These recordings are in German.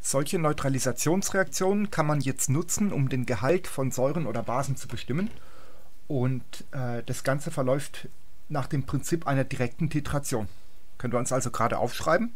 Solche Neutralisationsreaktionen kann man jetzt nutzen, um den Gehalt von Säuren oder Basen zu bestimmen. Und das Ganze verläuft nach dem Prinzip einer direkten Titration. Können wir uns also gerade aufschreiben.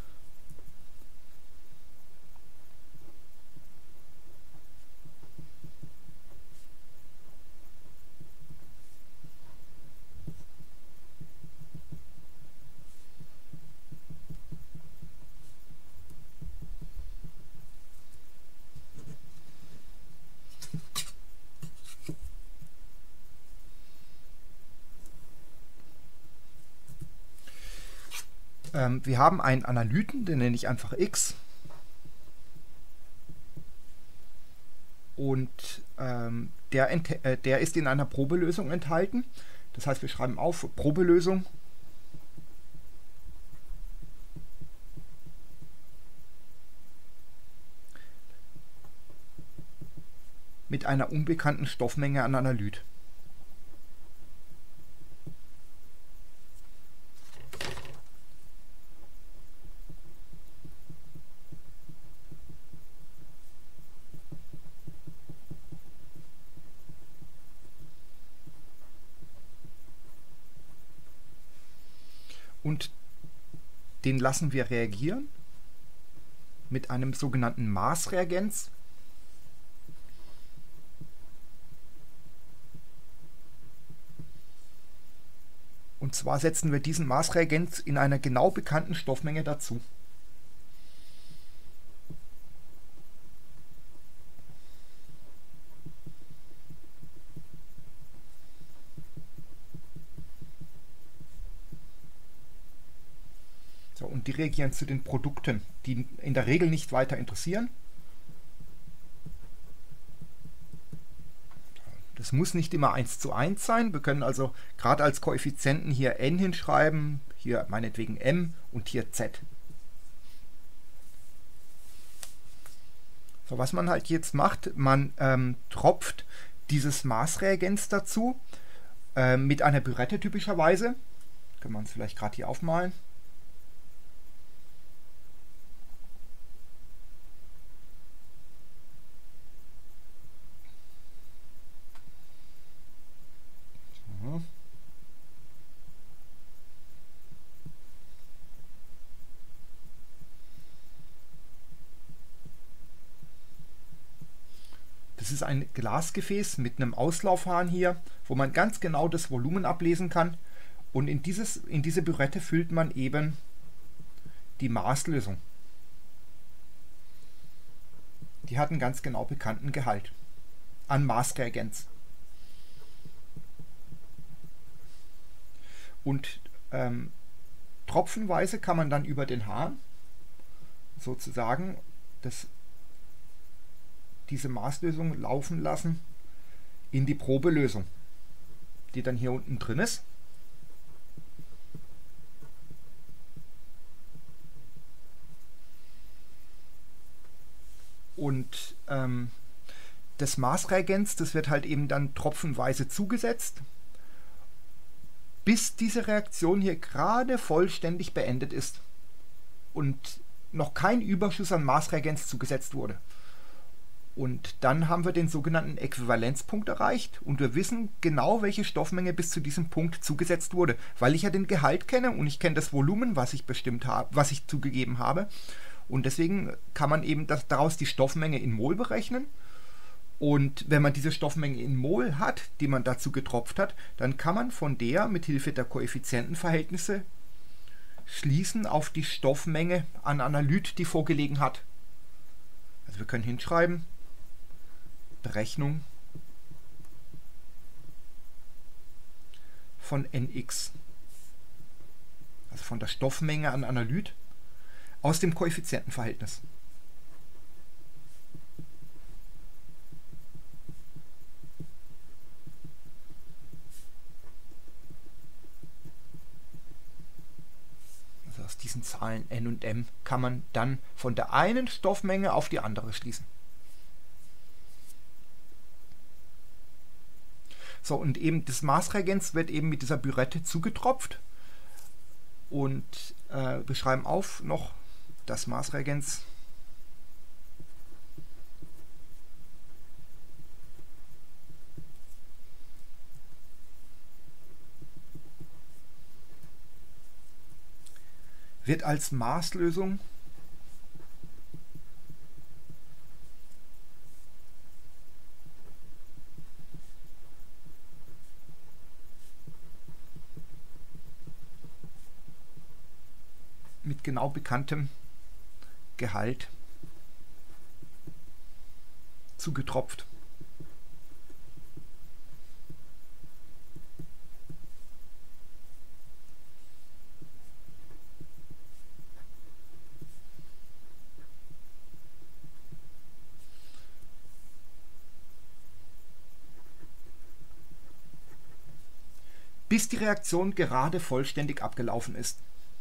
Wir haben einen Analyten, den nenne ich einfach X. Und der ist in einer Probelösung enthalten. Das heißt, wir schreiben auf Probelösung mit einer unbekannten Stoffmenge an Analyt. Und den lassen wir reagieren mit einem sogenannten Maßreagenz. Und zwar setzen wir diesen Maßreagenz in einer genau bekannten Stoffmenge dazu. Und die reagieren zu den Produkten, die in der Regel nicht weiter interessieren. Das muss nicht immer 1:1 sein. Wir können also gerade als Koeffizienten hier n hinschreiben, hier meinetwegen m und hier z. So, was man halt jetzt macht, man tropft dieses Maßreagenz dazu mit einer Bürette typischerweise. Können wir uns vielleicht gerade hier aufmalen. Das ist ein Glasgefäß mit einem Auslaufhahn hier, wo man ganz genau das Volumen ablesen kann. Und in diese Bürette füllt man eben die Maßlösung. Die hat einen ganz genau bekannten Gehalt an Maßreagenz. Und tropfenweise kann man dann über den Hahn sozusagen diese Maßlösung laufen lassen in die Probelösung, die dann hier unten drin ist. Und das Maßreagenz, das wird halt eben dann tropfenweise zugesetzt, bis diese Reaktion hier gerade vollständig beendet ist und noch kein Überschuss an Maßreagenz zugesetzt wurde. Und dann haben wir den sogenannten Äquivalenzpunkt erreicht und wir wissen genau, welche Stoffmenge bis zu diesem Punkt zugesetzt wurde, weil ich ja den Gehalt kenne und ich kenne das Volumen, was ich bestimmt habe, was ich zugegeben habe. Und deswegen kann man eben daraus die Stoffmenge in Mol berechnen. Und wenn man diese Stoffmenge in Mol hat, die man dazu getropft hat, dann kann man von der mit Hilfe der Koeffizientenverhältnisse schließen auf die Stoffmenge an Analyt, die vorgelegen hat. Also wir können hinschreiben, Berechnung von Nx, also von der Stoffmenge an Analyt aus dem Koeffizientenverhältnis. Also aus diesen Zahlen n und m kann man dann von der einen Stoffmenge auf die andere schließen. So, und eben das Maßreagenz wird eben mit dieser Bürette zugetropft. Und wir schreiben auf noch das Maßreagenz wird als Maßlösung mit genau bekanntem Gehalt zugetropft. Bis die Reaktion gerade vollständig abgelaufen ist.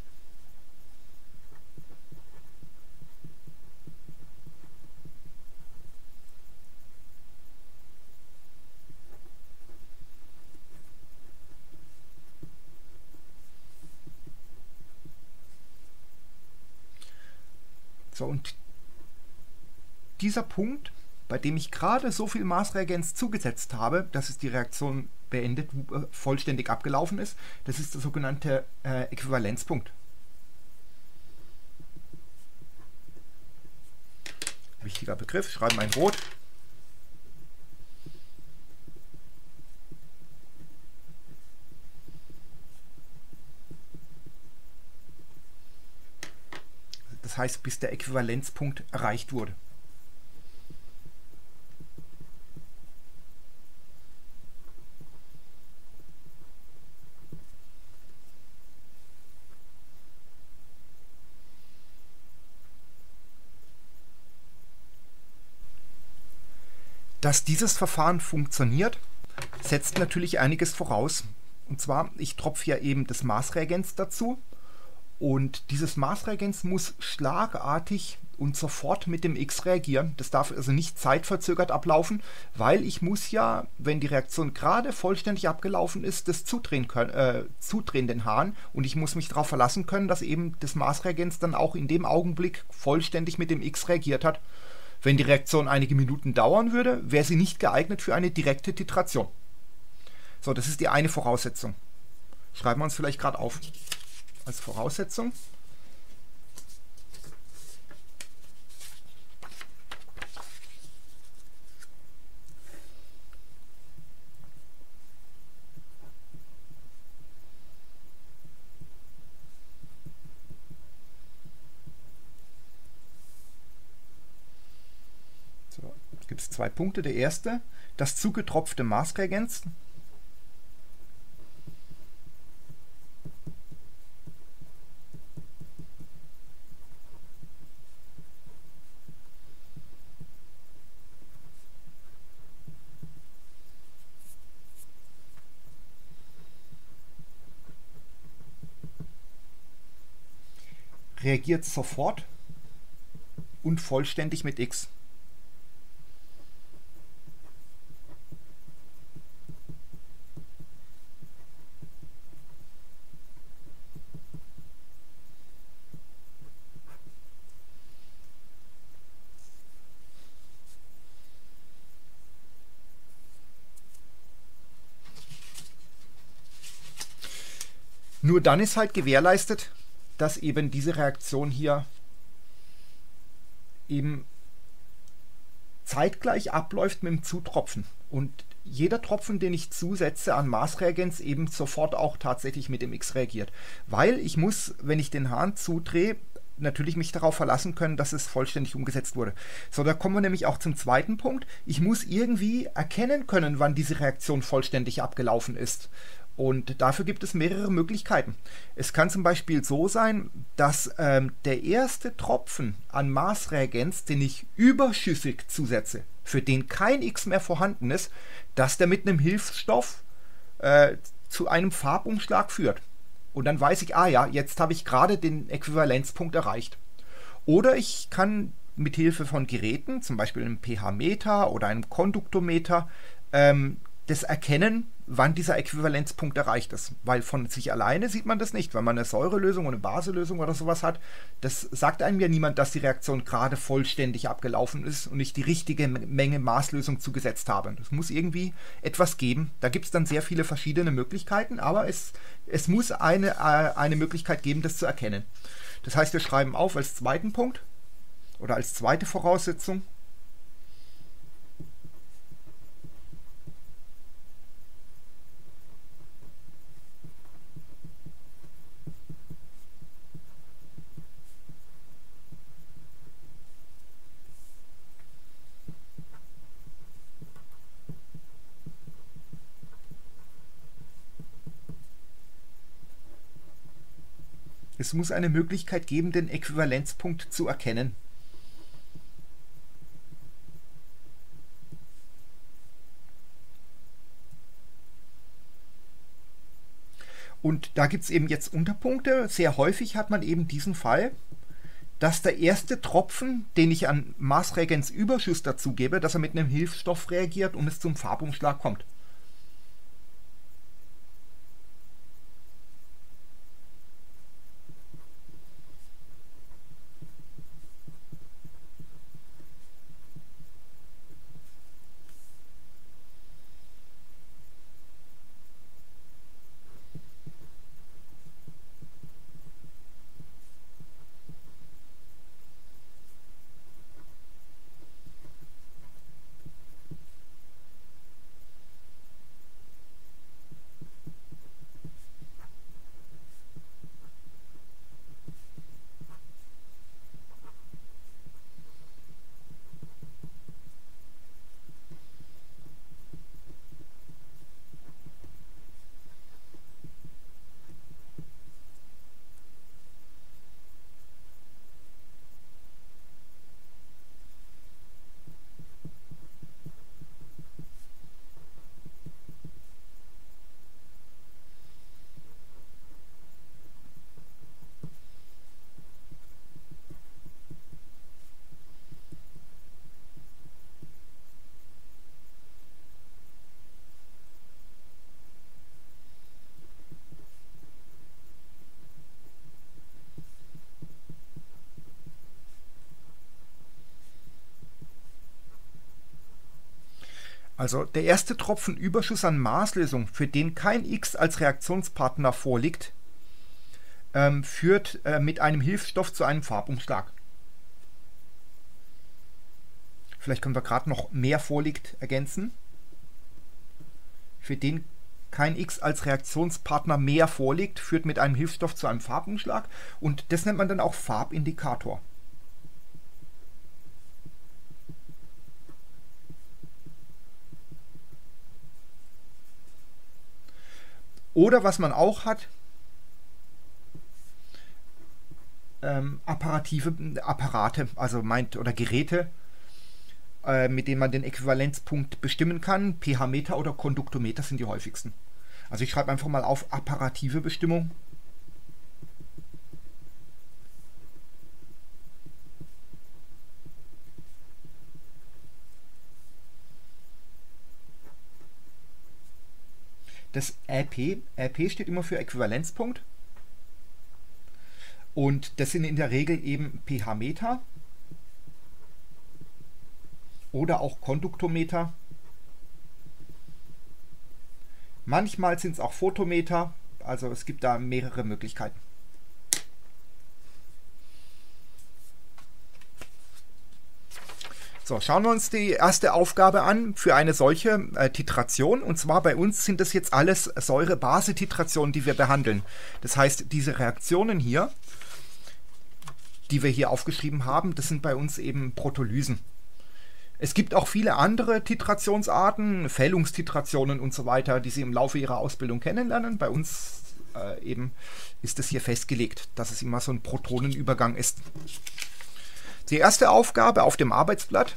So, und dieser Punkt, bei dem ich gerade so viel Maßreagenz zugesetzt habe, dass es die Reaktion beendet, vollständig abgelaufen ist, das ist der sogenannte Äquivalenzpunkt. Wichtiger Begriff, schreiben wir in Rot. Das heißt, bis der Äquivalenzpunkt erreicht wurde. Dass dieses Verfahren funktioniert, setzt natürlich einiges voraus. Und zwar, ich tropfe ja eben das Maßreagenz dazu. Und dieses Maßreagenz muss schlagartig und sofort mit dem X reagieren. Das darf also nicht zeitverzögert ablaufen, weil ich muss ja, wenn die Reaktion gerade vollständig abgelaufen ist, das zudrehen den Hahn, und ich muss mich darauf verlassen können, dass eben das Maßreagenz dann auch in dem Augenblick vollständig mit dem X reagiert hat. Wenn die Reaktion einige Minuten dauern würde, wäre sie nicht geeignet für eine direkte Titration. So, das ist die eine Voraussetzung. Schreiben wir uns vielleicht gerade auf als Voraussetzung. So, es gibt zwei Punkte. Der erste, das zugetropfte Maßreagenz. Reagiert sofort und vollständig mit X. Nur dann ist halt gewährleistet, dass eben diese Reaktion hier eben zeitgleich abläuft mit dem Zutropfen. Und jeder Tropfen, den ich zusetze an Maßreagenz, eben sofort auch tatsächlich mit dem X reagiert. Weil ich muss, wenn ich den Hahn zudrehe, natürlich mich darauf verlassen können, dass es vollständig umgesetzt wurde. So, da kommen wir nämlich auch zum zweiten Punkt. Ich muss irgendwie erkennen können, wann diese Reaktion vollständig abgelaufen ist. Und dafür gibt es mehrere Möglichkeiten. Es kann zum Beispiel so sein, dass der erste Tropfen an Maßreagenz, den ich überschüssig zusetze, für den kein X mehr vorhanden ist, dass der mit einem Hilfsstoff zu einem Farbumschlag führt. Und dann weiß ich, ah ja, jetzt habe ich gerade den Äquivalenzpunkt erreicht. Oder ich kann mit Hilfe von Geräten, zum Beispiel einem pH-Meter oder einem Konduktometer, das erkennen, wann dieser Äquivalenzpunkt erreicht ist. Weil von sich alleine sieht man das nicht. Wenn man eine Säurelösung oder eine Baselösung oder sowas hat, das sagt einem ja niemand, dass die Reaktion gerade vollständig abgelaufen ist und ich die richtige Menge Maßlösung zugesetzt habe. Das muss irgendwie etwas geben. Da gibt es dann sehr viele verschiedene Möglichkeiten, aber es muss eine Möglichkeit geben, das zu erkennen. Das heißt, wir schreiben auf als zweiten Punkt oder als zweite Voraussetzung. Es muss eine Möglichkeit geben, den Äquivalenzpunkt zu erkennen. Und da gibt es eben jetzt Unterpunkte. Sehr häufig hat man eben diesen Fall, dass der erste Tropfen, den ich an Maßreagenzüberschuss dazugebe, dass er mit einem Hilfsstoff reagiert und es zum Farbumschlag kommt. Also der erste Tropfen Überschuss an Maßlösung, für den kein X als Reaktionspartner vorliegt, führt mit einem Hilfsstoff zu einem Farbumschlag. Vielleicht können wir gerade noch mehr vorliegt ergänzen. Für den kein X als Reaktionspartner mehr vorliegt, führt mit einem Hilfsstoff zu einem Farbumschlag. Und das nennt man dann auch Farbindikator. Oder was man auch hat, Apparate, also oder Geräte, mit denen man den Äquivalenzpunkt bestimmen kann. pH-Meter oder Konduktometer sind die häufigsten. Also ich schreibe einfach mal auf apparative Bestimmung. Das RP steht immer für Äquivalenzpunkt. Und das sind in der Regel eben pH-Meter oder auch Konduktometer. Manchmal sind es auch Photometer, also es gibt da mehrere Möglichkeiten. So, schauen wir uns die erste Aufgabe an für eine solche Titration. Und zwar bei uns sind das jetzt alles Säure-Base-Titrationen, die wir behandeln. Das heißt, diese Reaktionen hier, die wir hier aufgeschrieben haben, das sind bei uns eben Protolysen. Es gibt auch viele andere Titrationsarten, Fällungstitrationen und so weiter, die Sie im Laufe Ihrer Ausbildung kennenlernen. Bei uns eben ist es hier festgelegt, dass es immer so ein Protonenübergang ist. Die erste Aufgabe auf dem Arbeitsblatt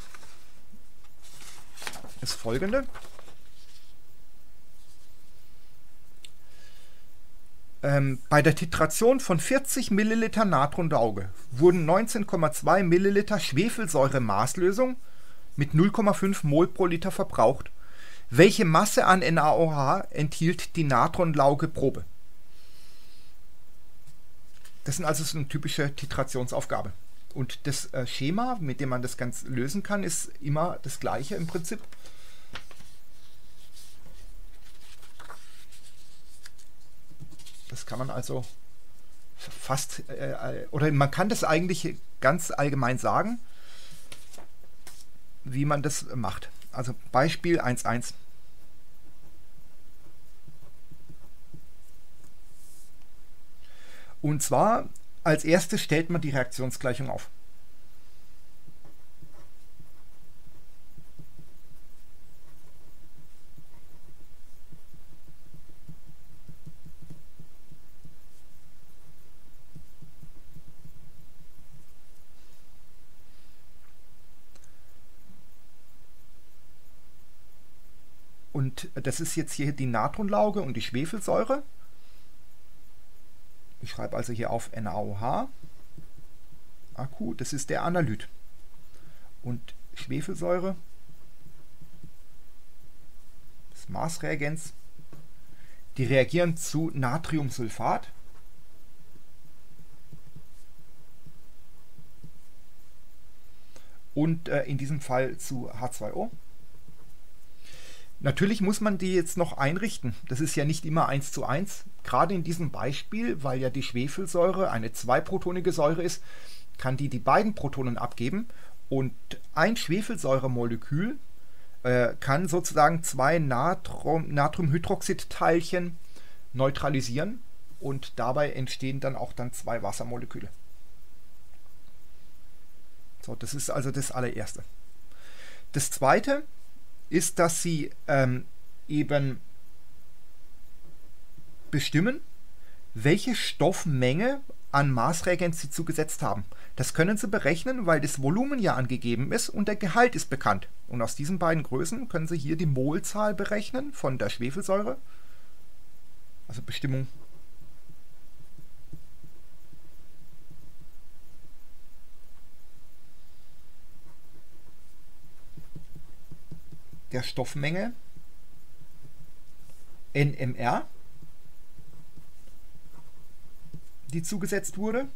ist folgende. Bei der Titration von 40 ml Natronlauge wurden 19,2 ml Schwefelsäure-Maßlösung mit 0,5 Mol pro Liter verbraucht. Welche Masse an NaOH enthielt die Natronlauge-Probe? Das sind also so eine typische Titrationsaufgabe. Und das Schema, mit dem man das Ganze lösen kann, ist immer das gleiche im Prinzip. Das kann man also fast, oder man kann das eigentlich ganz allgemein sagen, wie man das macht. Also Beispiel 1.1. Und zwar als erstes stellt man die Reaktionsgleichung auf. Und das ist jetzt hier die Natronlauge und die Schwefelsäure. Ich schreibe also hier auf NaOH. Akku, das ist der Analyt. Und Schwefelsäure, das Maßreagenz, die reagieren zu Natriumsulfat. Und in diesem Fall zu H2O. Natürlich muss man die jetzt noch einrichten. Das ist ja nicht immer 1:1. Gerade in diesem Beispiel, weil ja die Schwefelsäure eine zweiprotonige Säure ist, kann die beiden Protonen abgeben. Und ein Schwefelsäuremolekül kann sozusagen zwei Natriumhydroxidteilchen neutralisieren. Und dabei entstehen dann auch zwei Wassermoleküle. So, das ist also das allererste. Das zweite ist, dass sie eben bestimmen, welche Stoffmenge an Maßreagenz sie zugesetzt haben. Das können sie berechnen, weil das Volumen ja angegeben ist und der Gehalt ist bekannt. Und aus diesen beiden Größen können sie hier die Molzahl berechnen von der Schwefelsäure. Also Bestimmung der Stoffmenge NMR, die zugesetzt wurde.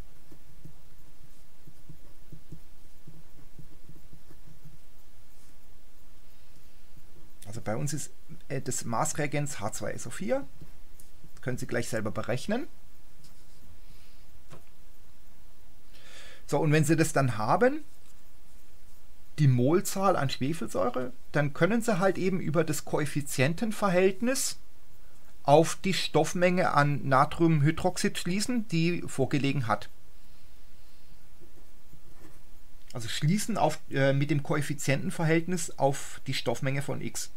Also bei uns ist das Maßreagenz H2SO4. Das können Sie gleich selber berechnen. So, und wenn Sie das dann haben, die Molzahl an Schwefelsäure, dann können Sie halt eben über das Koeffizientenverhältnis auf die Stoffmenge an Natriumhydroxid schließen, die vorgelegen hat. Also schließen mit dem Koeffizientenverhältnis auf die Stoffmenge von X.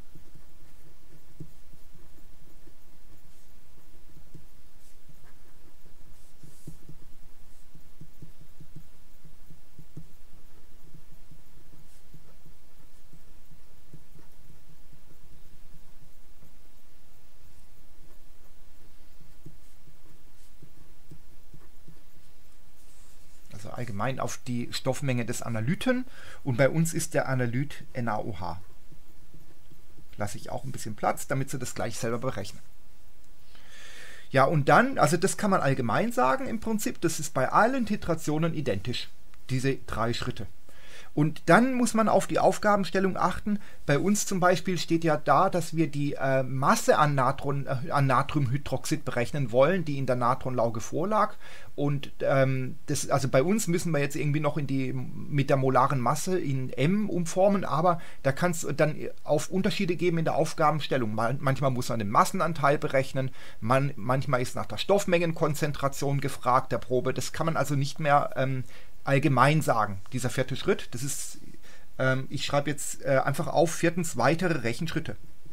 Also allgemein auf die Stoffmenge des Analyten, und bei uns ist der Analyt NaOH. Lasse ich auch ein bisschen Platz, damit Sie das gleich selber berechnen. Ja, und dann, also das kann man allgemein sagen im Prinzip, das ist bei allen Titrationen identisch, diese 3 Schritte. Und dann muss man auf die Aufgabenstellung achten. Bei uns zum Beispiel steht ja da, dass wir die Masse an Natriumhydroxid berechnen wollen, die in der Natronlauge vorlag. Und also bei uns müssen wir jetzt irgendwie noch mit der molaren Masse in M umformen, aber da kann es dann auf Unterschiede geben in der Aufgabenstellung. Manchmal muss man den Massenanteil berechnen, manchmal ist nach der Stoffmengenkonzentration gefragt, der Probe. Das kann man also nicht mehr allgemein sagen, dieser 4. Schritt. Das ist, ich schreibe jetzt einfach auf, 4. weitere Rechenschritte.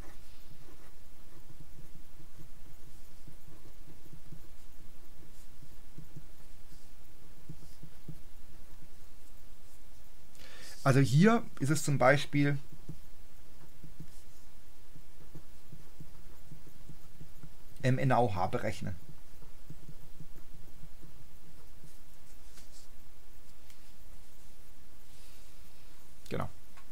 Also hier ist es zum Beispiel MNaOH berechnen. Genau.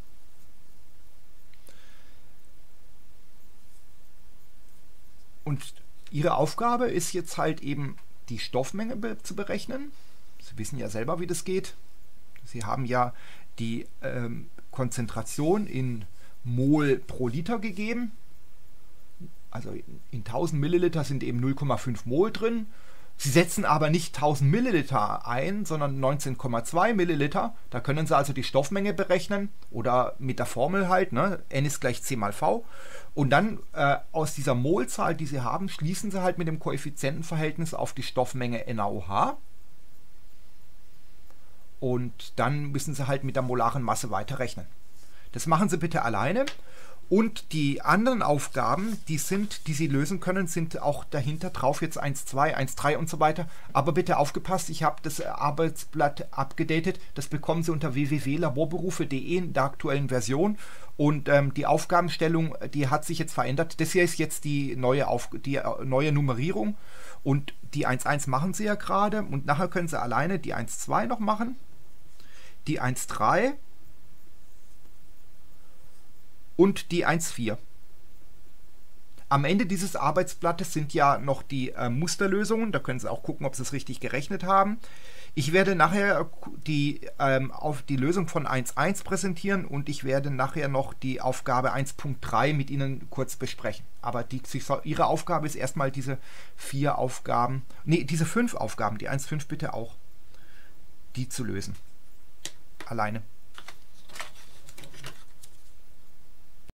Und Ihre Aufgabe ist jetzt halt eben die Stoffmenge zu berechnen. Sie wissen ja selber, wie das geht. Sie haben ja die Konzentration in Mol pro Liter gegeben. Also in 1000 Milliliter sind eben 0,5 Mol drin. Sie setzen aber nicht 1000 Milliliter ein, sondern 19,2 Milliliter. Da können Sie also die Stoffmenge berechnen oder mit der Formel halt, ne? N ist gleich C mal V. Und dann aus dieser Molzahl, die Sie haben, schließen Sie halt mit dem Koeffizientenverhältnis auf die Stoffmenge NaOH. Und dann müssen Sie halt mit der molaren Masse weiterrechnen. Das machen Sie bitte alleine. Und die anderen Aufgaben, die Sie lösen können, sind auch dahinter drauf, jetzt 1,2, 1,3 und so weiter. Aber bitte aufgepasst, ich habe das Arbeitsblatt abgedatet. Das bekommen Sie unter www.laborberufe.de in der aktuellen Version. Und die Aufgabenstellung, die hat sich jetzt verändert. Das hier ist jetzt die neue Nummerierung. Und die 1,1 machen Sie ja gerade. Und nachher können Sie alleine die 1,2 noch machen. Die 1,3 und die 1,4. Am Ende dieses Arbeitsblattes sind ja noch die Musterlösungen. Da können Sie auch gucken, ob Sie es richtig gerechnet haben. Ich werde nachher auf die Lösung von 1,1 präsentieren und ich werde nachher noch die Aufgabe 1.3 mit Ihnen kurz besprechen. Aber Ihre Aufgabe ist erstmal diese 4 Aufgaben, diese 5 Aufgaben, die 1,5 bitte auch, die zu lösen. Alleine.